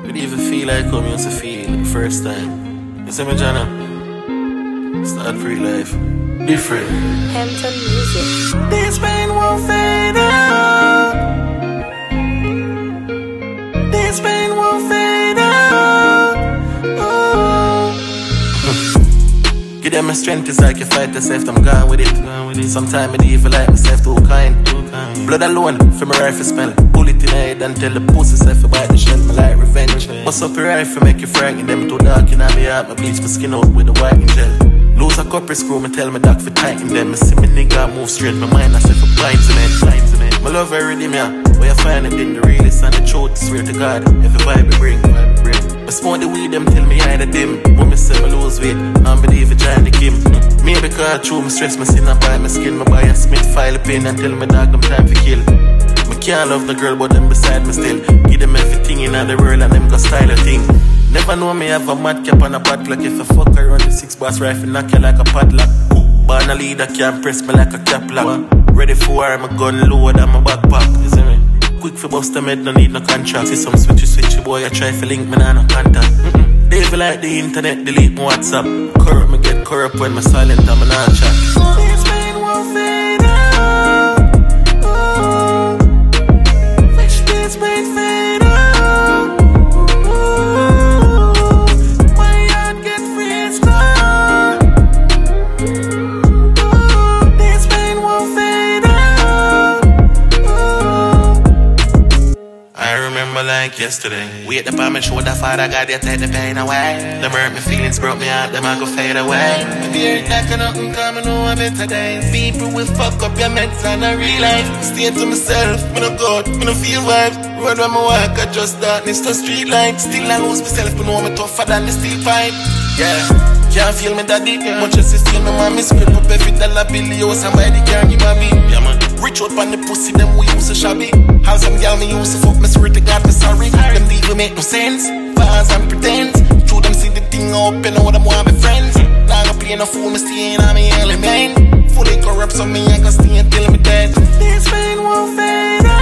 Could even feel like how I used to feel the first time. You see me, Jana? Start free life. Different. Hampton Music. This pain won't fade out. This pain won't fade out. Oh. Give them my strength, it's like you fight yourself, I'm gone with it. Sometimes it even like myself too kind. Blood alone, for my rifle smell. Bullet in the head and tell the pussy self about the shell. My like revenge. Bust up your rifle, make you frighten them too dark in my heart. My bleach my skin out with a white gel. Lose a couple screw, me tell me doc for tighten them. Me see me nigga move straight, my mind I say for blind to me. My love every day, yeah. Where you find it in the realest and the truth, swear to God. Every vibe it bring. I smoke the weed, them tell me I ain't a dim. When me say me lose weight, I'm believe it trying to give. Maybe because true, me stress, me sin and buy my skin. Me buy a Smith, file a pin and tell me dog them time for kill. Me can't love the girl, but them beside me still. Give them everything in the world and them go style a thing. Never know me have a mad cap on a bad clock. If I fuck around the 6-boss rifle, knock you like a padlock. Born a leader can't press me like a cap lock. Ready for war, my gun lower than my backpack. You see me? Quick for bust them head, no need no contract. See some switchy boy, I try for link, me nah no contact. They feel like the internet, delete my WhatsApp. Corrupt, me get corrupt when me silent and me not chat. This pain won't fade out. Oh. Wish this pain fade out. Oh. My heart get freezed now. Oh. This pain won't fade out. Oh. I remember like yesterday. Wait the palm and show the father God, you take the pain away. Them hurt me feelings, broke me out, them I go fade away. Fear like nothing coming on better days. People will fuck up your meds and I realize. Stay to myself, me no good, me no feel vibes. Road when I walk, I just darkness to street light. Still I lose myself, but know me tougher than the steel pipe. Yeah, can't feel me daddy. Much as you feel me, man, me scrape up every dollar bill. Yo, somebody can't give a beat. Yeah, man. Rich out on the pussy, them we use to shabby. How some gal me use to fuck, me swear to God, me sorry. Them deal make no sense, bars and pretend. Through them see the thing up and know them want be friends. Now I play no fool, me staying on me element. Fully corrupt, so me I can stay until me dead. This pain won't fade out.